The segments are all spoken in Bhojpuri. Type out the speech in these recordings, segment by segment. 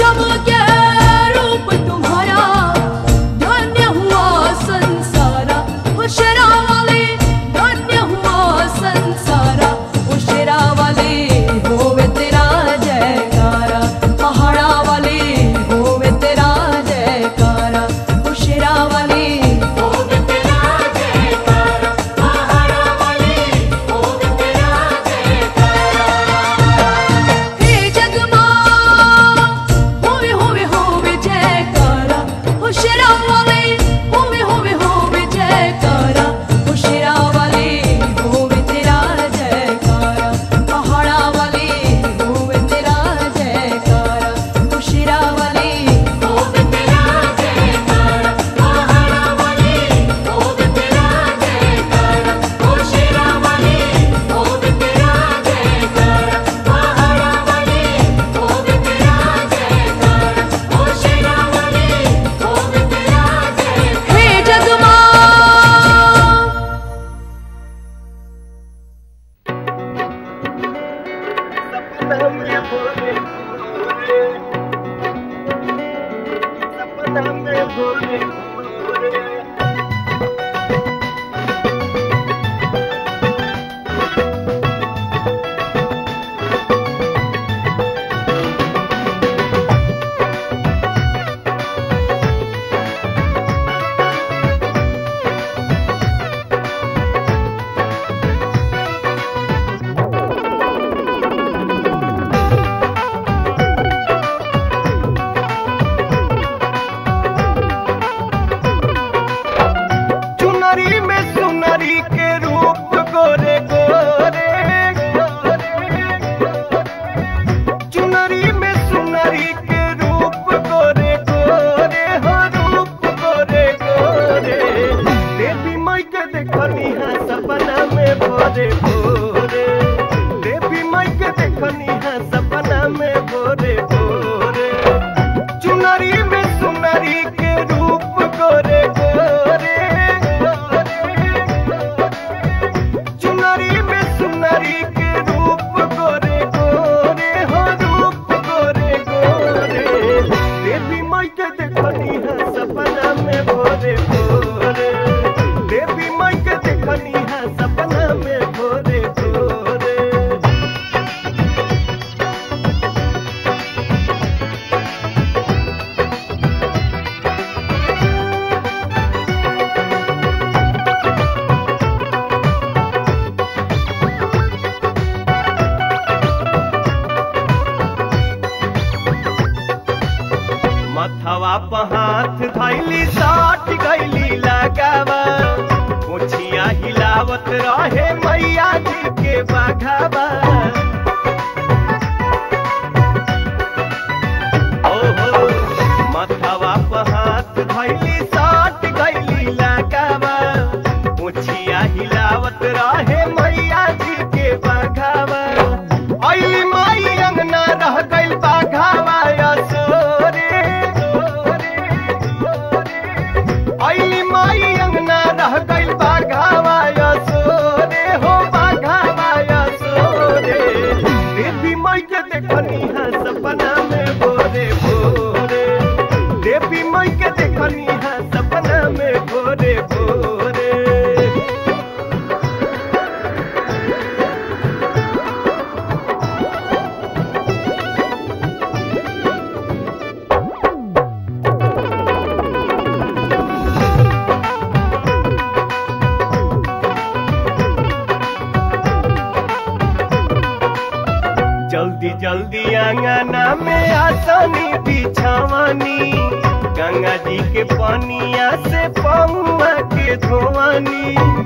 जल्दी जल्दी आंगना में आसनी बिछावानी, गंगा जी के पानिया से पौआ के धोवानी।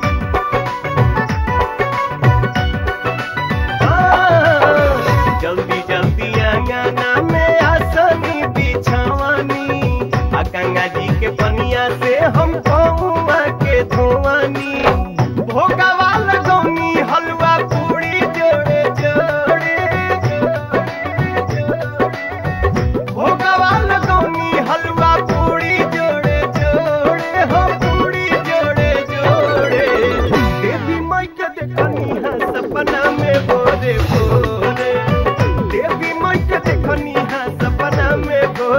जल्दी जल्दी आंगना में आसनी बिछावानी, गंगा जी के पानिया से हम पौआ के धोवानी। भोगावा लगौनी हलवा पूरी जोड़े जोड़े, भोगावा लगौनी हलवा पूरी जोड़े जोड़े, हो पूरी जोड़े जोड़े।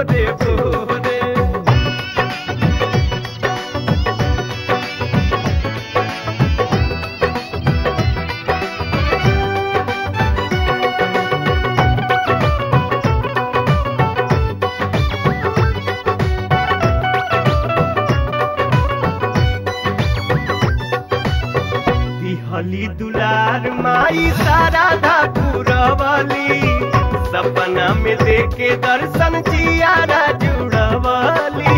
भोरे भोरे। हली दुलार माई शारदा पुरवली, सपना में देखे दर्शन जियारा जुड़वली।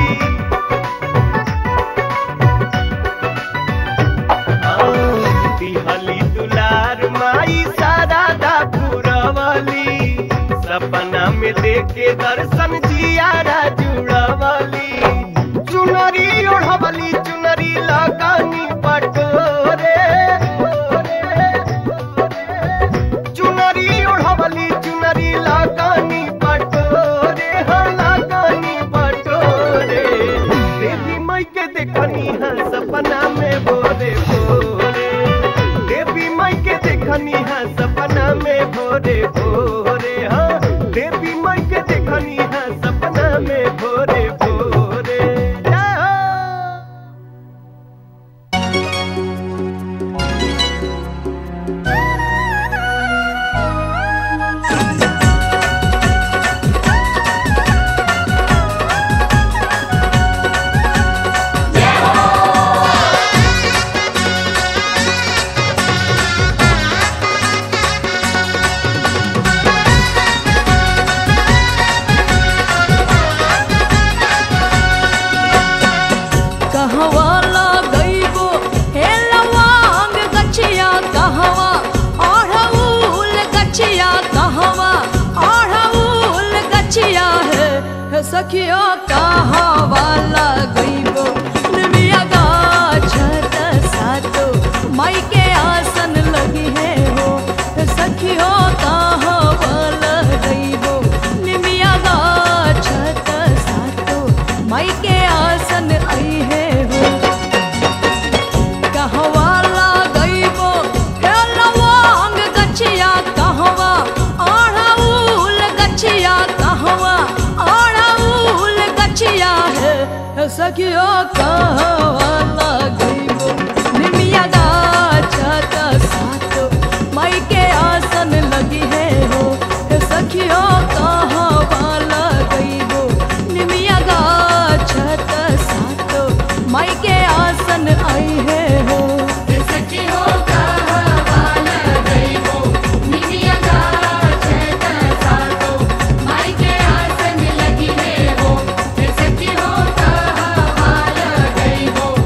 हली दुलार माई शारदा पुरवली, सपना में देखे दर्शन जियारा जुड़वली। चुनरी ओढ़वली चुनरी लगानी पटोरे, चुनरी लगानी पटोरे, हाँ लगानी पटोरे। देवी माई के देखनी है सपना में भोरे भोरे, देवी माई के देखनी है सपना में भोरे भोरे। हाँ देवी माई के देखनी है सपना में भोरे भोरे। सखियो कहाँ वाला गईबो निमिया गाछत सातो माई के आसन लगी है हो। सखियो कहाँ वाला गईबो निमिया गाछत सातो माई के आसन आई है हो। कहाँ वाला गईबो लवांग गछिया कहवा आढ़ाउल गछिया कहवा है। सखियो कहाँ वाला गईबो निमिया गाछत सातो माई के आसन लगी है हो। सखियो कहाँ वाला गईबो निमिया गाछत सातो माई के आसन आई है हो। सखियो कहाँ वाला गईबो निमिया गाछत सातो माई के आसन लगी है हो। सखियो कहाँ वाला गईबो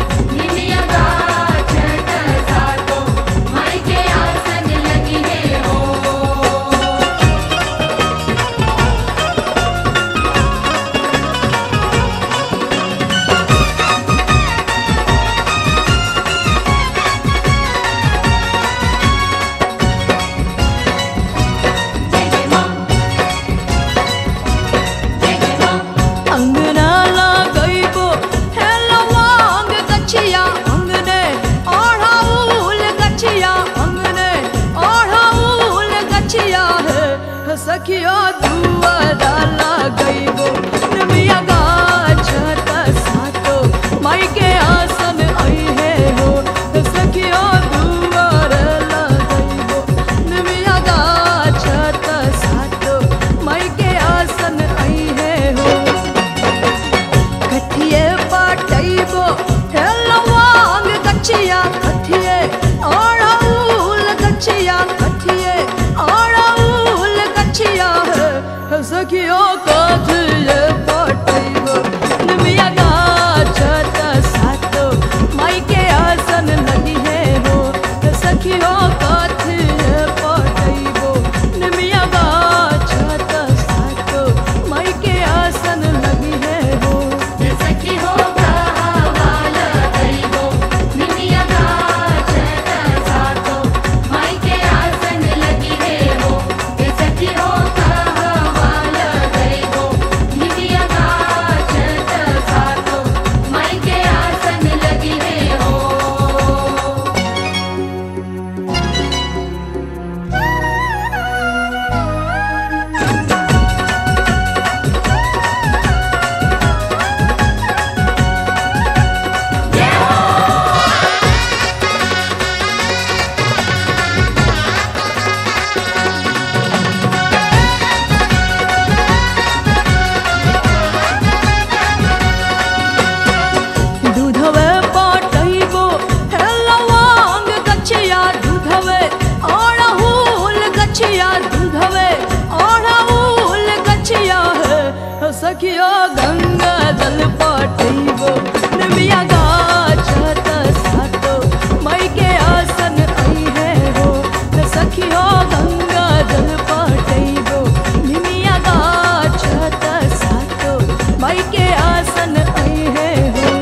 सखियो गंगा जल पटैबो निमिया गाछ सातो माई के आसन आई है हो सखियो गंगा जल पटैबो निमिया गाछ सातो माई के आसन आई है हो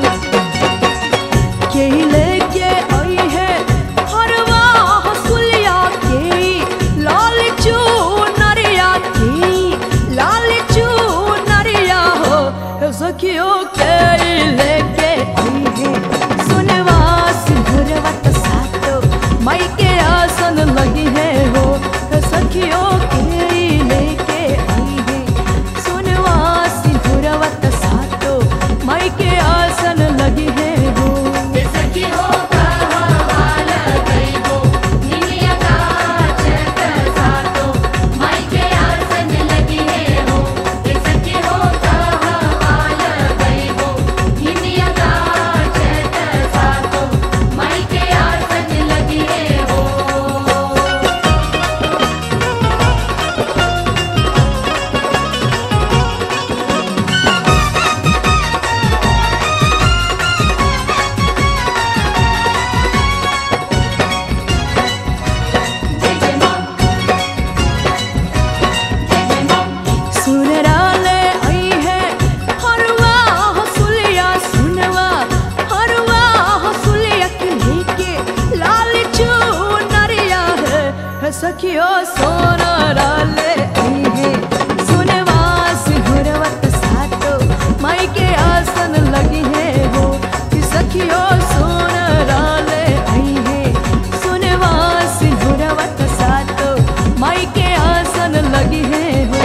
के लेके आई है हरवा हसुलिया के लाल चूनरिया के लाल चूनरिया हो सखियो के लेके आई है सुनवा सिंधुरवत सातो माई के आसन लगी है हो सखियो के लेके आई है सुनवा सिंधुरवत सातो माई के आसन लगी है हो सखी हो कहवाल गईबो निमिया गाछ सातो माई के आसन लगी है हो सखी हो कहवाल गईबो निमिया गाछ सातो माई के आसन लगी है हो सुनराले आई है हरवा हसुलिया सुनवा हरवा हसुलिया के लेके लाल चूनरिया है सखियो सोनराले आई है सुनवा सिंधुरवत सातो माई के आसन लगी है हो कि सखियो सोनराले आई है सुनवा सिंधुरवत सातो माई के आसन लगी है हो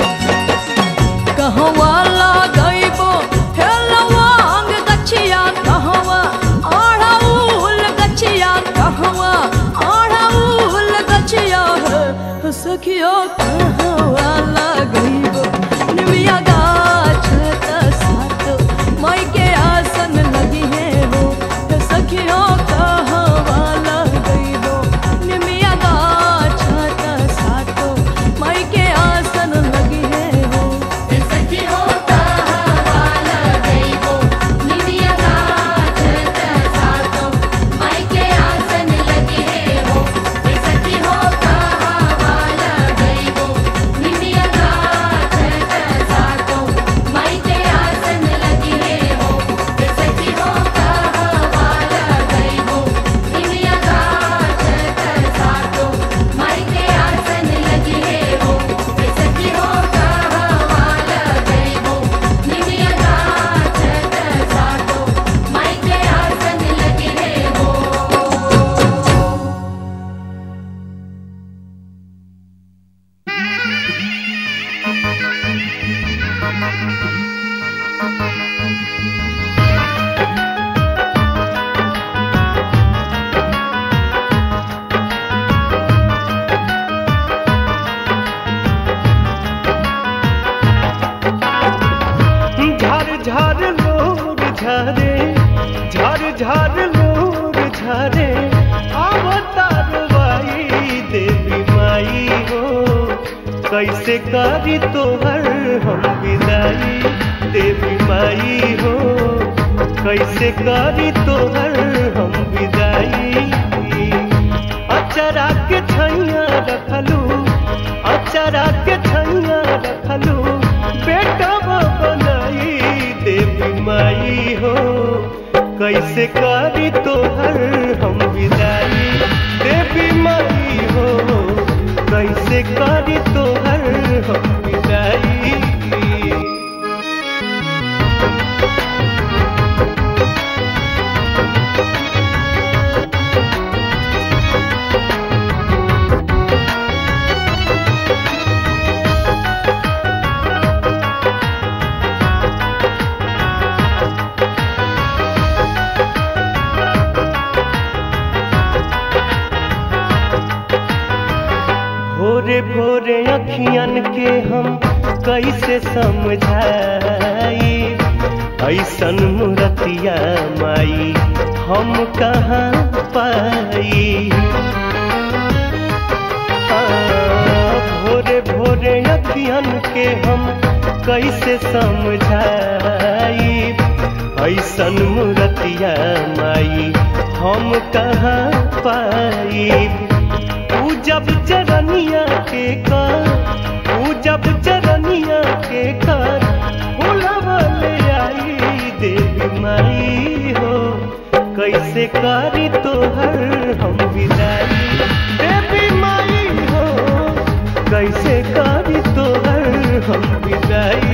कहवा लगैबो हे लवांग गछिया कहवा आढ़ाउल गछिया कहवा आढ़ाउल गछिया है सखियो कहवा लगैबो निमिया गाछ सातो माई के आसन लगी है हो सखियो कहवा लगैबो निमिया गाछ सातो माई के आसन लगी है हो सखी हो कहवाल गईबो निमिया गाछ सातो माई के आसन लगी है हो सखी हो कहवाल गईबो निमिया गाछ सातो माई के आसन लगी है हो सखी हो कहवाल गईबो निमिया गाछ सातो माई के आसन लगी है हो सखी हो कहवाल गईबो निमिया गाछ सातो माई के आसन लगी है हो झार झार लोर झारे झार झार लोर झारे अवतार वाई देवी माई हो कैसे करी तोहर हम विदाई देवी माई हो कैसे करी तोहर हम विदाई अचरा के छैया रखलू अचरा के छैया रखलू बेटा बनाई देवी माई हो कैसे करी तोहर हम विदाई देवी माई हो कैसे करी तोहर हम विदाई भोरे भोरे अखियन के हम कैसे समझाई ऐसन मूर्तिया माई हम कहाँ पाई। भोरे भोरे अखियन के हम कैसे समझाई ऐसन मूर्तिया माई हम कहाँ पाई। पूजब चरनिया के कर पूजब चरनिया के कर बुलावले आई देवी माई हो कैसे करी तोहर हम विदाई देवी माई हो कैसे करी तोहर हम विदाई।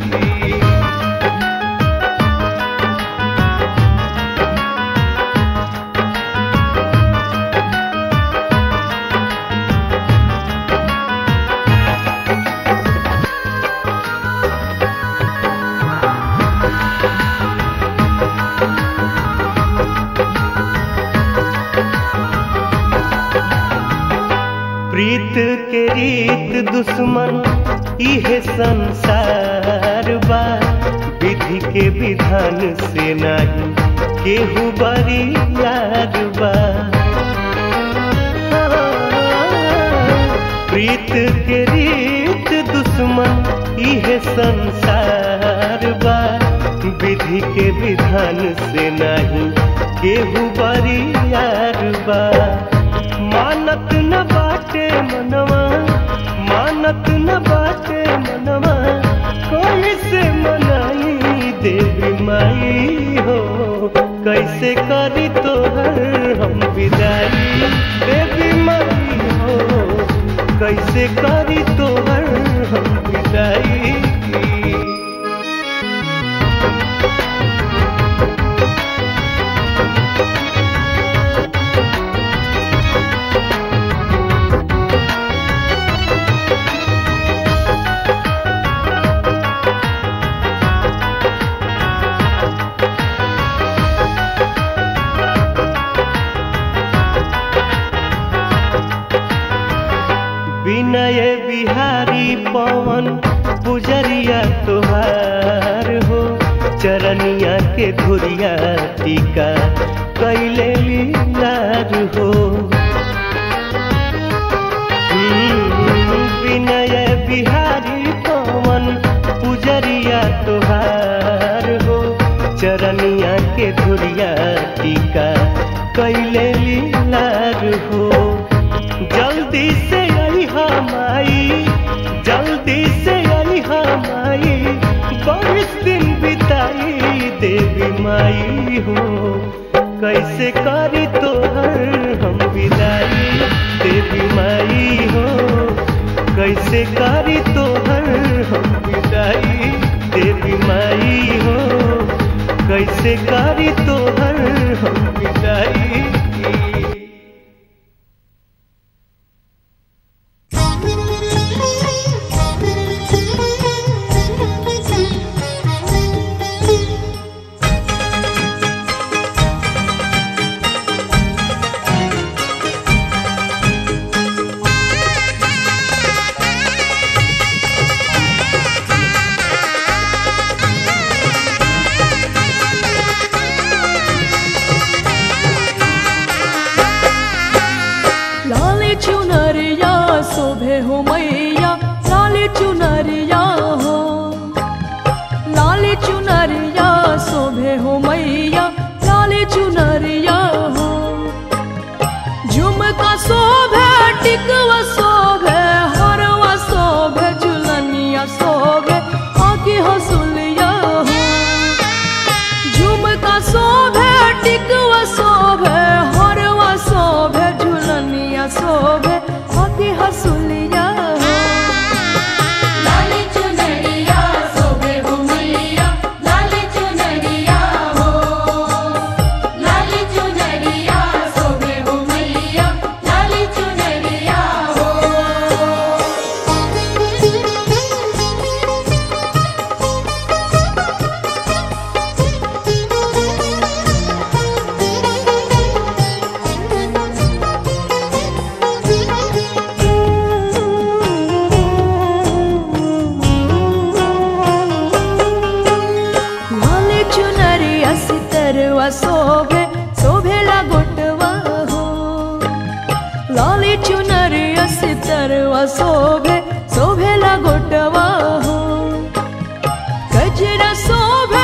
प्रीत के रीत दुश्मन इहे संसार बा विधि के विधान से नहीं केहू बरी यार बा। प्रीत के रीत दुश्मन इहे संसार बा विधि के विधान से नहीं केहू बरी यार बा। मानत न बाटे मनवा मानत न बाटे मनवा कोई से मनाई देवी माई हो कैसे करी तोहर हम विदाई देवी माई हो कैसे करी तोहर हम विदाई। विनय बिहारी पवन पुजरिया तोहार हो चरनिया के धुरिया टीका कैले लीलार हो। विनय बिहारी पवन पुजरिया तोहार हो चरनिया के धुरिया टीका कैले लीलार हो। जल्दी से माई जल्दी से आई माई 22 दिन बिताई देवी माई हो कैसे करी तोहर हम विदाई देवी माई हो कैसे करी तोहर हम विदाई देवी माई हो कैसे करी तोहर हम विदाई। गजरा शोभे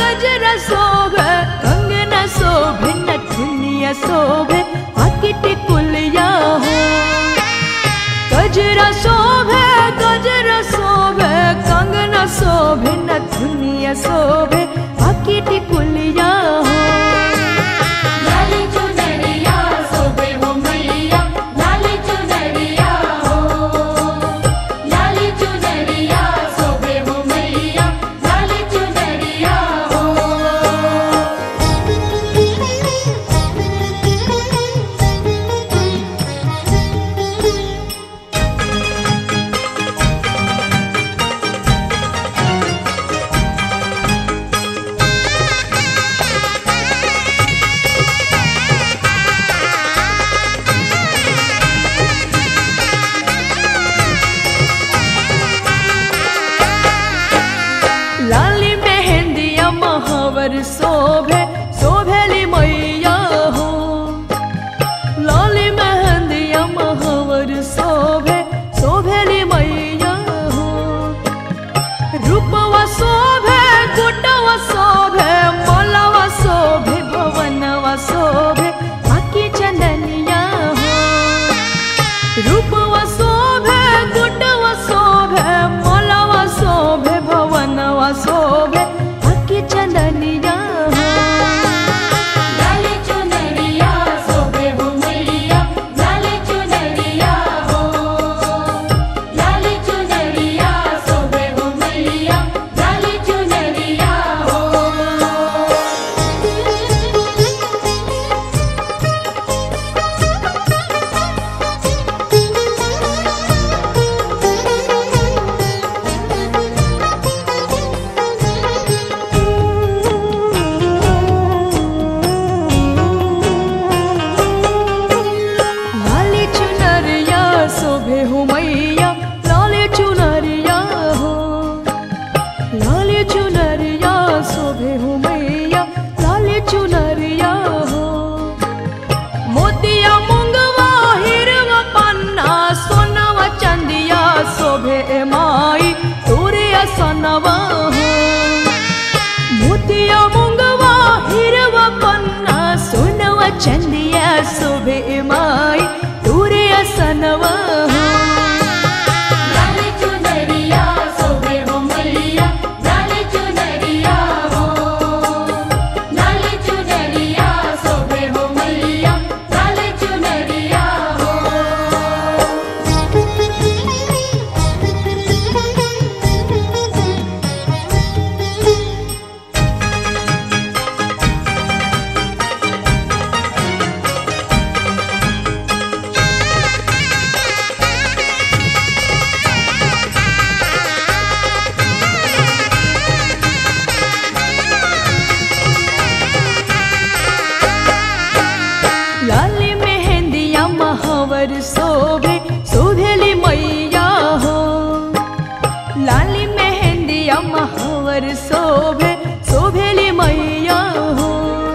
कंगना शोभे नथुनिया शोभे आकिट कुलिया हो गजरा शोभे कंगना शोभे नथुनिया शोभे आकिट कुलिया हो लाली चुनरिया शोभे हो मैया लाली चुनरिया हो लाली चुनरिया शोभे हो मैया लाली चुनरिया हो लाली मेहंदिया महावर शोभे शोभेली मैया हो लाली मेहंदिया महावर शोभे शोभेली मैया हो रूपवा शोभे गुटवा शोभे मलवा शोभे भवनवा शोभे आकी चंदनिया हो रूपवा शोभे गुटवा शोभे मलवा शोभे भवनवा शोभे आकी चंदनिया हो लाली चुनरिया शोभे हो मैया लाली चुनरिया हो लाली चुनरिया शोभे हो मैया लाली चुनरिया हो लाली चुनरिया शोभे हो मैया लाली चुनरिया हो लाली चुनरिया शोभे हो मैया लाली चुनरिया हो मोतिया मुंगवा हीरवा पन्ना सोनवा चंदिया शोभे ए माई तोरे असनवा हो मोतिया मुंगवा हीरवा पन्ना सोनवा चंदिया शोभे ए माई तोरे असनवा हो लाली चुनरिया शोभे हो मैया लाली चुनरिया हो लाली चुनरिया शोभे हो मैया लाली चुनरिया हो लाली मेहंदिया महावर शोभे शोभेली मैया हो लाली मेहंदिया महावर शोभे शोभेली मैया हो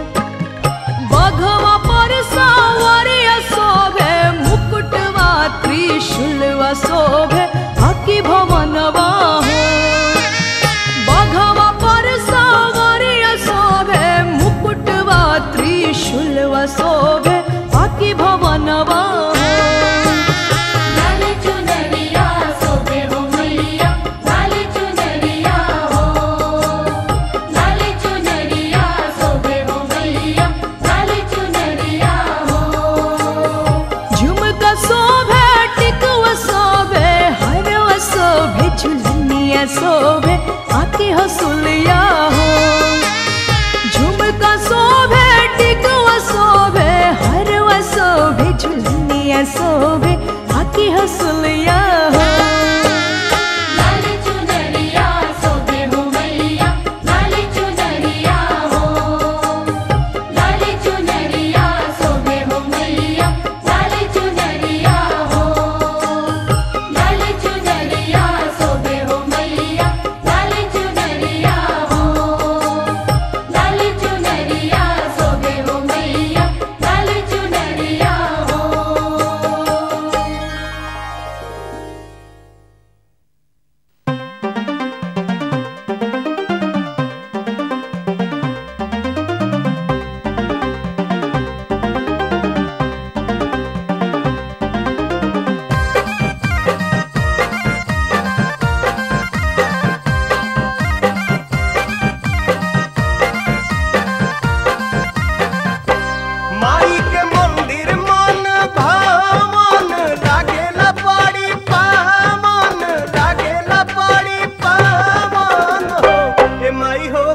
बघवा पर सावरिया शोभे मुकुटवा त्रिशूलवा शोभे आकी भवनवा हो बघवा पर सावरिया शोभे मुकुटवा त्रिशूलवा शोभे आकी भवनवा हो लाली चुनरिया शोभे हो मैया लाली चुनरिया हो लाली चुनरिया शोभे हो मैया लाली चुनरिया हो झुमका शोभे टिकवा शोभे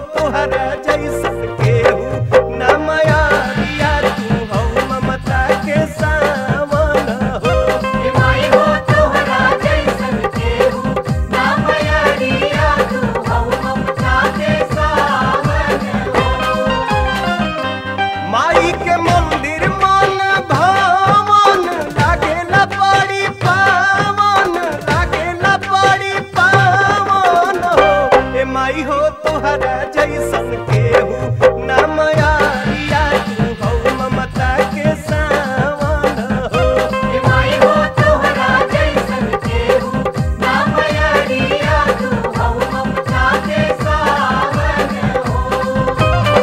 तोहरा जैसन केहू ना मयारिया तू हो ममता के सावन हो। ए माई हो तोहरा जैसन केहू ना मयारिया तू हो ममता के सावन हो। माई के मंदिर मन भावन लागेला बड़ी पावन, लागेला बड़ी पावन हो। ए माई हो तोहरा जैसन केहू ना मयारिया तू हो ममता के सावन हो। ए माई हो तोहरा जैसन केहू ना मयारिया तू हो ममता के सावन हो।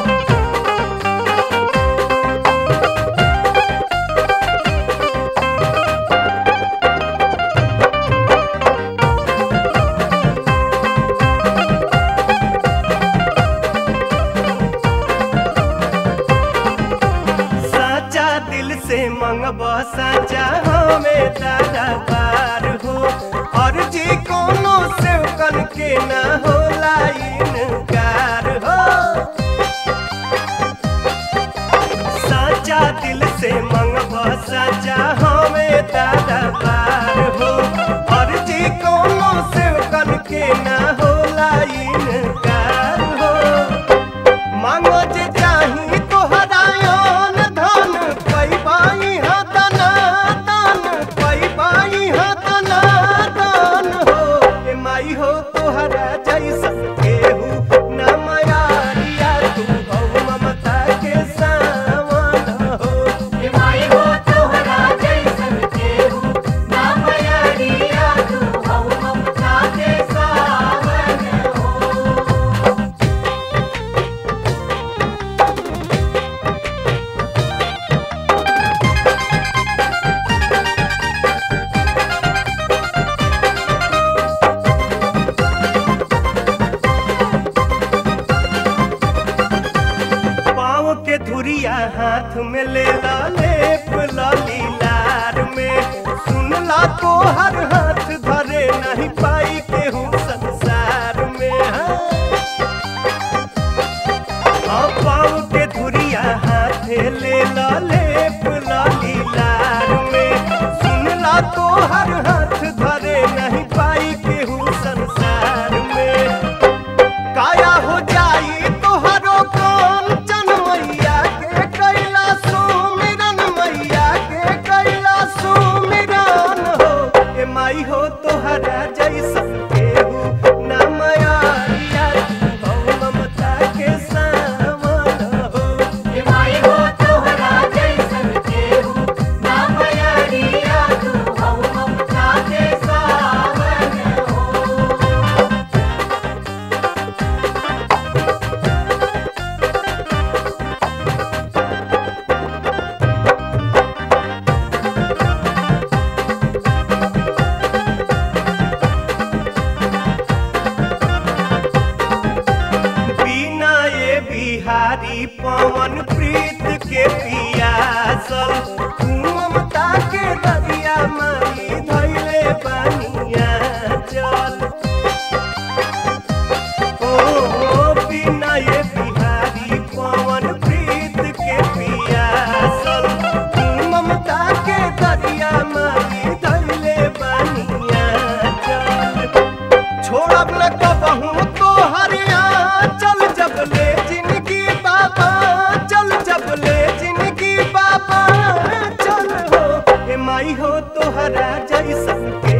साचा दिल से मंगब साचा हमें दादा पार हो। और जी कोनो सेवकन के ना होला इनकार हो। साचा दिल से मंगब साचा हमें दादा पार हो। और जी कोनो सेवकन के ना होला इनकार हो। मांगो जे चाही तोहरा अन धन, पैबाई हतना दान, पैबाई हतना दान हो। ए माई हो तोहरा जैसन केहू ना मयारिया तू हो ममता के सावन हो। ए माई हो तोहरा जैसन केहू ना मयारिया तू हो ममता के सावन हो। पाँव के धुरिया हाथ में ले ला लेप लीलार में। सुनला तो हर हाथ धरे नहीं पाई केहू संसार में। हाँ पाँव के धुरिया हाथ ले ला लेप लीलार में। सुनला तो हर हाथ धरे नहीं पाई केहू संसार में। काया हो जाई तोहरो कांचन मैया के कैला सुमिरन, मैया के कैला सुमिरन हो। ए माई हो तोहरा जैसन केहू ना मयारिया तू हो ममता के सावन हो। ए माई हो तोहरा जैसन केहू ना मयारिया तू हो ममता के सावन हो। बिना ये बिहारी पवन प्रीत के पियासल, तू ममता के दरिया माई धैले बनिया चल। ओ बिना ये बिहारी पवन प्रीत के पियासल, तू ममता के दरिया माई धैले बनिया चल। छोड़ब न कबहू तोहरिया चल जब ले जिंदगी बाबा, चल जब ले जिंदगी बाबा चल हो। ए माई हो तोहरा जैसन